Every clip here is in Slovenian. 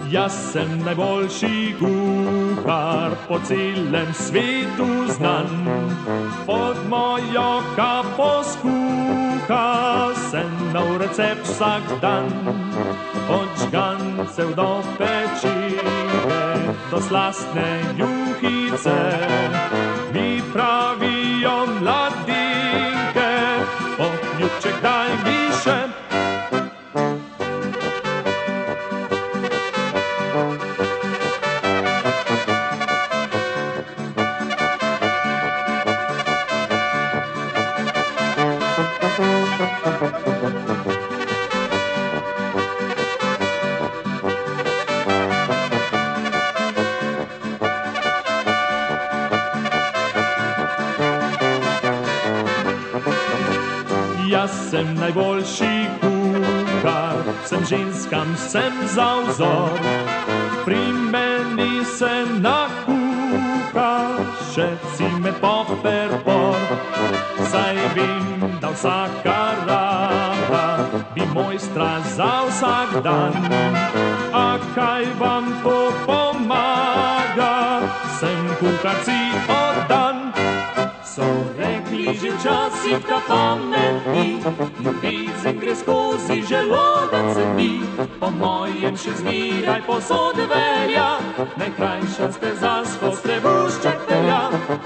Jaz sem najboljši kuhar, po celem svetu znan. Pod mojo kapo skuha sem nov recept vsak dan. Od žgancev do pečive, do slastne juhice, mi pravijo mladinke, ljubček daj mi še. Jaz sem najboljši kuhar, vsem ženskam sem za vzor. Pri meni se nakuha še cimet, poper, por. Saj vem, da vsaka raba bi mojstra za vsak dan. A kaj vam to pomaga, sem kuharci oddan. So rekli že včasih, da pamet ni, ljubezen gre skozi želodec mi. Po mojem še zmeraj posod velja, najkrajša steza skoz trebušček pelja.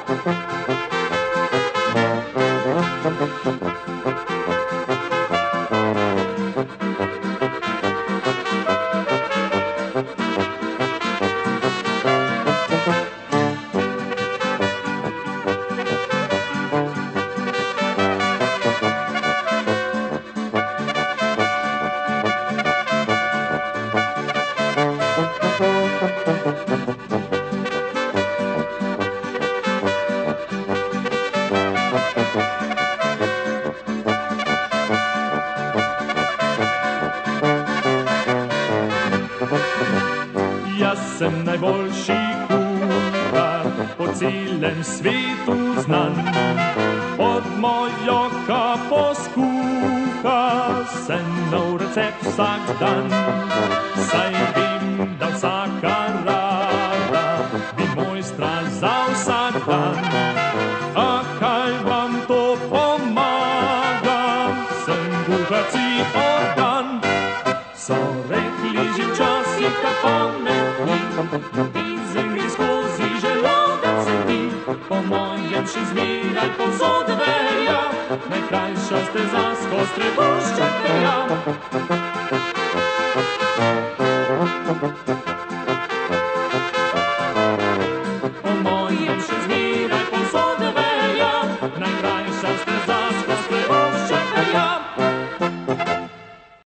Jaz sem najboljši kuhar, po celem svetu znan. Pod mojo kapo skuha sem nov recept vsak dan. Saj vem, da vsaka rada bi mojstra za vsak dan. A kaj vam to pomaga, sem kuharci oddan. So rekli že včasih, da pamet ni, ljubezen gre skozi želodec mi. Po mojem še zmeraj povsod velja, najkrajša steza skoz trebušček pelja.